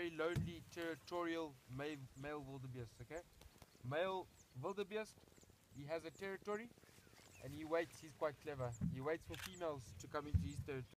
very lonely, territorial male wildebeest, okay? Male wildebeest, he has a territory and he waits. He's quite clever. He waits for females to come into his territory.